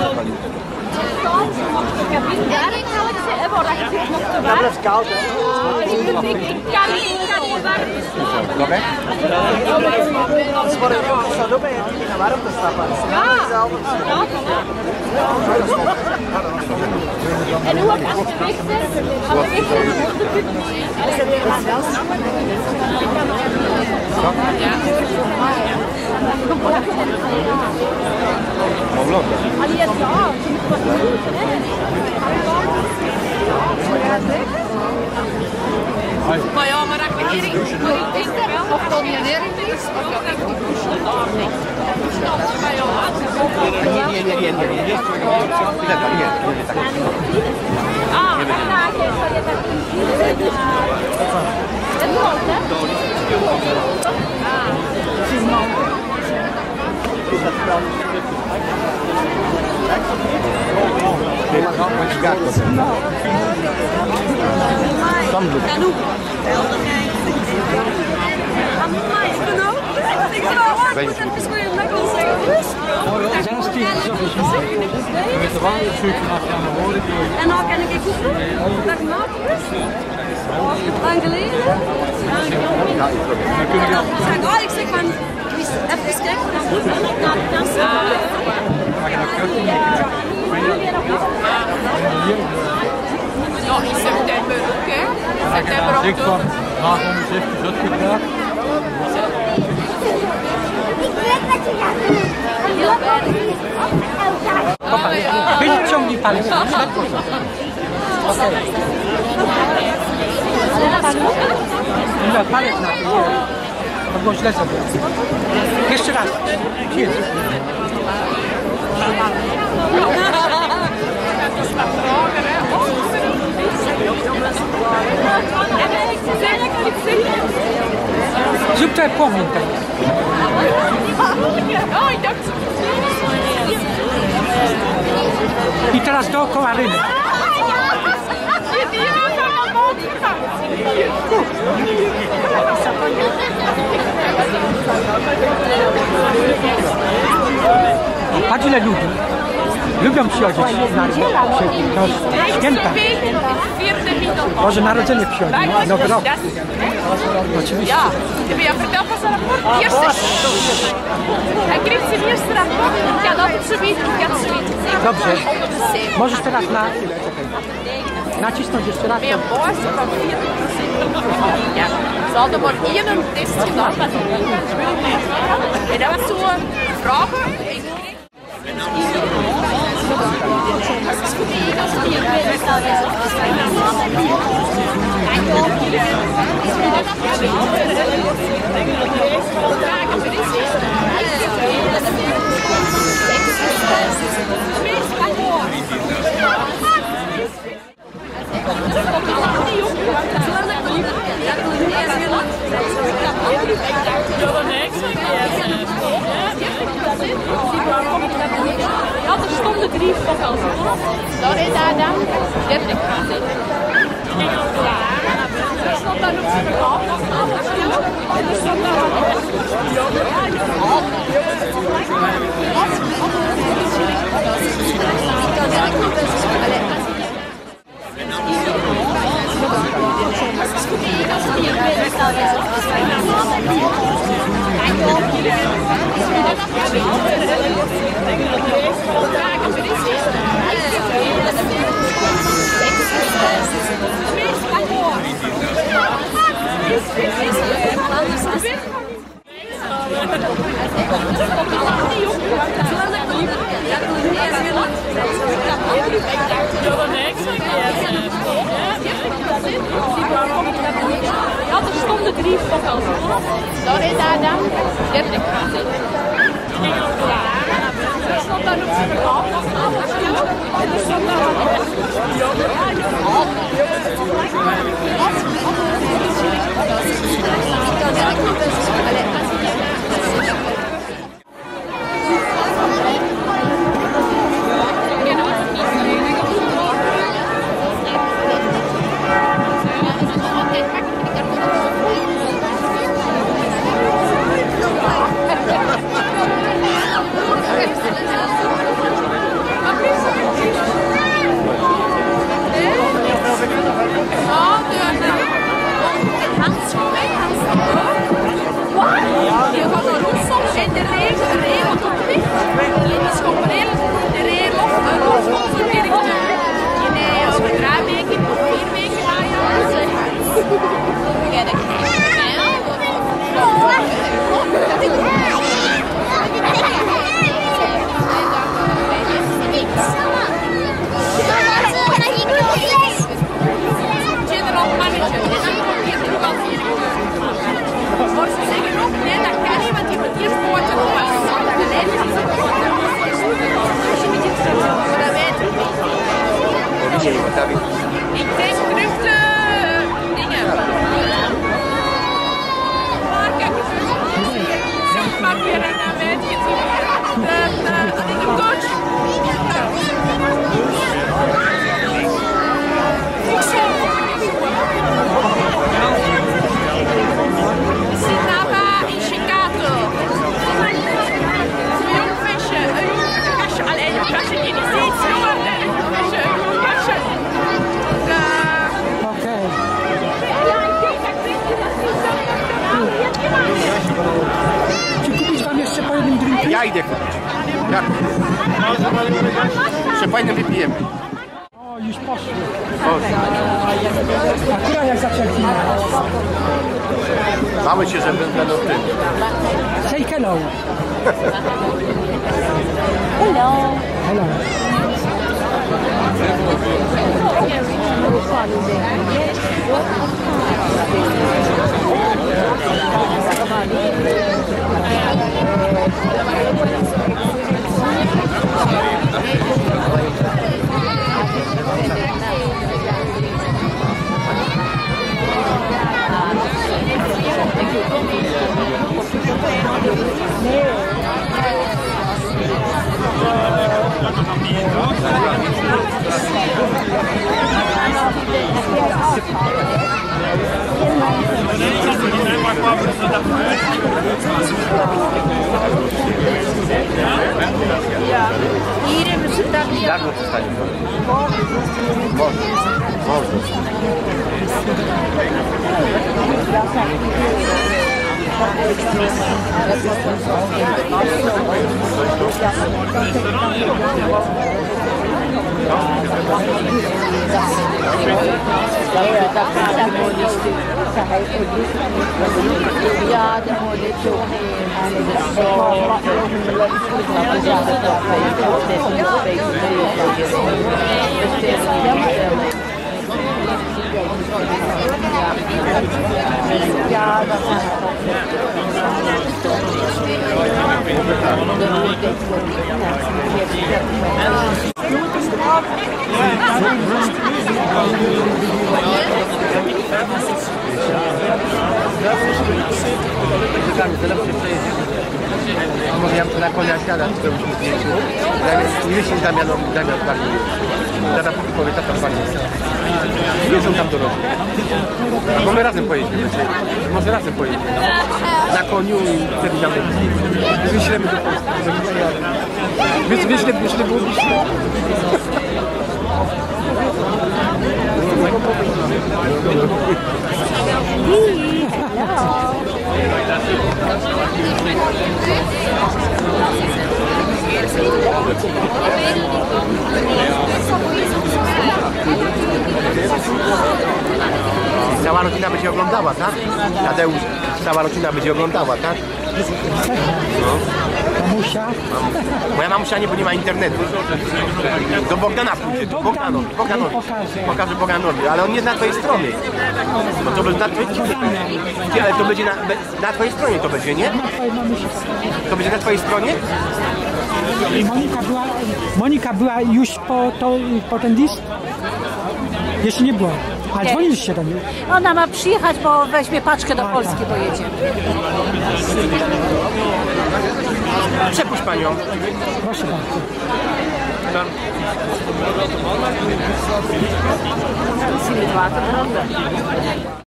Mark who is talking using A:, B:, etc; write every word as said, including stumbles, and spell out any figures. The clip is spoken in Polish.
A: Ja, ik zal het zeggen, maar dat is nog te warm.
B: Ja, dat is koud, hè?
A: Ik kan niet, ik kan niet warm slapen.
B: Kom hè? Anders wordt het ook zo op en je niet naar warm te stappen.
A: Ja. En hoe ook als je weg bent, als je echt een hoogtepunt is er weer wat else. Ja. Allee, ja. Maar ja, maar dat ik denk wel of dat niet erg is, of dat echt die douche daar ligt. Maar ja,
B: Nee, nee, nee, nee, nee.
A: ah, vandaag is dat je dat niet ziet. Het rolt, hè?
C: En dan kan ik oefenen. Dag maat. Lang geleden. Ja, ik zeg van, even kijken.
A: Ja, in september ook, hè? September ook.
D: Ik van achthonderdzeventig uitgebracht.
E: Ik weet wat je gaat doen.
B: Papa, weet je zo'n die Palestijn? Oké. Ja, Palestijn. Dat was lekker. Gisteren. Cheers. Zoek daar kom in.
A: Oh, ik dacht...
B: Die teraz dookoła rynek. Patrz ile ludzi. Lubią przychodzić na święta. Boże Narodzenie przychodzi, Nowy Rok. Oczywiście.
A: Ja, vertel pas een rapport. Eerste. Hij kreeg zijn eerste rapport. Ik had altijd zoiets, ik had zoiets.
B: Dobrze. Możesz teraz na... nacisnąć jeszcze raz.
A: Mijn baas van veertig procent. Ja. Ze hadden maar één test gedaan. En dat was zo'n vragen. Ja, er stonden drie fokkels. Daar is hij dan dertig procent. Er stond daar op zijn verhaal. Er stond daar Ja, er stonden drie fokkels. Daar is hij dan dertig procent. Er stond daar op zijn verhaal. En er stond daar
F: David?
A: Ik denk crypto dingen. Maar kijk, zeg maar weer naar mij. De dingen coach. Sinava in Chicago. Een jong visje, een jong kastje. Alleen een kastje die niet ziet. Een visje, een jong kastje.
B: Oké. Czy kupić wam jeszcze po jednym drinku?
F: Ja idę kupić. Ja kupię. Jeszcze fajnie wypijemy.
B: O, już poszły.
F: Boże.
B: A która jak zaczęli?
F: Bałem się, że będą w tym.
B: Say hello.
C: Hello.
B: Hello.
F: Darmo przestanie. Boże. Boże. Może ja na konia siadam, to byśmy zdjęciu. Nie się Damianom, Damian bardziej jest. Tata powie, tata bardziej jest. Nie są tam dorośli. Bo my razem pojedziemy. Może razem pojedziemy. Na koniu i wtedy nam wyślemy do Polski. Wiesz, wiesz, wiesz, ile było bliżej? Cała rodzina będzie oglądała, tak? Tadeusz, cała rodzina będzie oglądała, tak? No.
B: Mamusia?
F: Moja mamusia nie, bo nie ma internetu. Do Bogdana pójdzie, do Bogdanowi. Bogdanowi. Pokażę Bogdanowi, ale on nie na twojej stronie. Bo to będzie na twojej stronie. Ale to będzie na, na twojej stronie to będzie, nie? To będzie na twojej stronie?
B: Monika była, Monika była już po, to, po ten list? Jeszcze nie była. A dzwoniliście do niej?
C: Ona ma przyjechać, bo weźmie paczkę do Polski, bo jedzie.
F: Przepuść panią.
B: Proszę bardzo.